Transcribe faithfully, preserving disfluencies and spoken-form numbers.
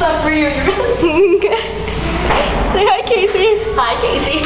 sucks for you. You're Say hi, Casey. Hi, Casey.